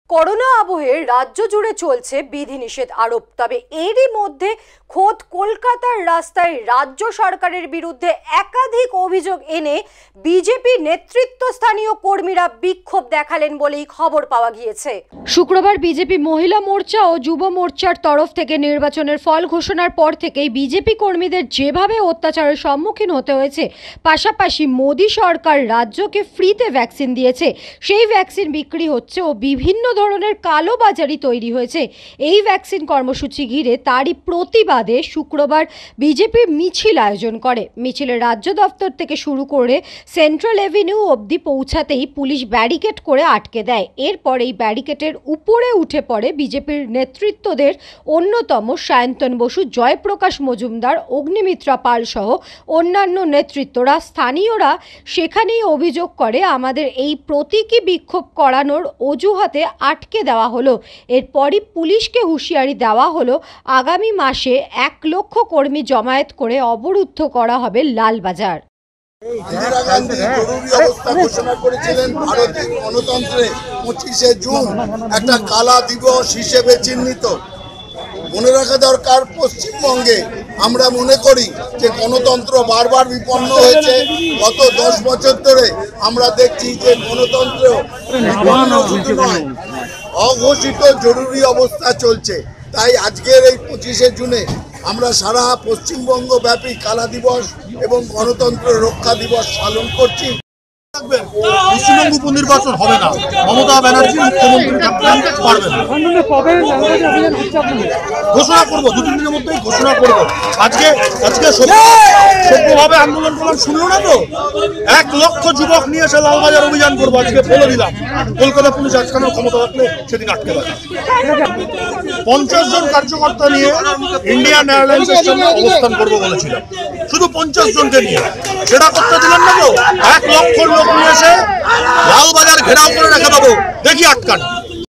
Corona আবহে রাজ্য জুড়ে চলছে বিধিনিষেধ আরোপ। তবে এরই মধ্যে খোদ কলকাতার রাস্তায় রাজ্য সরকারের বিরুদ্ধে একাধিক অভিযোগ এনে বিজেপি নেতৃত্বস্থানীয় কর্মীরা বিক্ষোভ দেখালেন বলেই খবর পাওয়া গিয়েছে। শুক্রবার বিজেপি মহিলা মোর্চা ও যুব মোর্চার তরফ থেকে নির্বাচনের ফল ঘোষণার পর থেকেই বিজেপি কর্মীদের যেভাবে অত্যাচারের সম্মুখীন হতে হয়েছে, পাশাপাশি মোদী সরকার রাজ্যকে ফ্রিতে ভ্যাকসিন দিয়েছে, সেই ভ্যাকসিন বিক্রি হচ্ছে ও বিভিন্ন ধরনের কালোবাজারি তৈরি হয়েছে। এই ভ্যাকসিন কর্মসূচি ঘিরে তারই প্রতিবাদে শুক্রবার বিজেপি মিছিল আয়োজন করে। মিছিলে রাজ্য দপ্তর থেকে শুরু করে সেন্ট্রাল এভিনিউ অবধি পৌঁছাতেই পুলিশ ব্যারিকেড করে আটকে দেয়। এরপর এই ব্যারিকেডের উপরে উঠে পড়ে বিজেপির নেতৃত্বদের অন্যতম সায়ন্তন বসু, জয়প্রকাশ মজুমদার, অগ্নিমিত্রা পাল সহ অন্যান্য নেতৃত্বরা। স্থানীয়রা সেখানেই অভিযোগ করে, আমাদের এই প্রতীকী বিক্ষোভ করানোর অজুহাতে আটকে দেওয়া হলো। এরপরই পুলিশকে হুঁশিয়ারি দেওয়া হলো, আগামী মাসে 1 লক্ষ কর্মী জমায়েত করে অবরুদ্ধ করা হবে লালবাজার। ইন্দিরা গান্ধী জরুরি অবস্থা ঘোষণা করেছিলেন ভারতের গণতন্ত্রে 25শে জুন একটা কালা দিবস হিসেবে চিহ্নিত। মনে রাখা দরকার, পশ্চিমবঙ্গে আমরা মনে করি যে গণতন্ত্র বারবার বিপন্ন হয়েছে। গত 10 বছর ধরে আমরা দেখছি যে গণতন্ত্র অঘোষিত জরুরি অবস্থা চলছে। তাই আজকের এই 25শে জুনে আমরা সারা পশ্চিমবঙ্গ ব্যাপী কালা দিবস এবং গণতন্ত্র রক্ষা দিবস পালন করছি। পশ্চিমবঙ্গ উপনির্বাচন হবে না, মমতা ব্যানার্জি মুখ্যমন্ত্রী থাকতে পারবেন না। ঘোষণা করবো, 2-3 দিনের মধ্যেই ঘোষণা করবো। আজকে সভ্যভাবে আন্দোলন করলাম, শুনলো না তো? 1 লক্ষ যুবক নিয়ে এসে লালবাজার অভিযান করবো। আজকে বলে দিলাম, কলকাতা পুলিশ আজকালের ক্ষমতা থাকলে সেদিন আটকে দেয়। 50 জন কার্যকর্তা নিয়ে ইন্ডিয়ান এয়ারলাইন্সের সামনে অবস্থান করবো বলেছিলাম, শুধু 50 জনকে নিয়ে। সেটা করতে দিলাম না তো? 1 লক্ষ লোক নিয়ে এসে লালবাজার ঘেরাও করে রেখে দেবো, দেখি আটকান।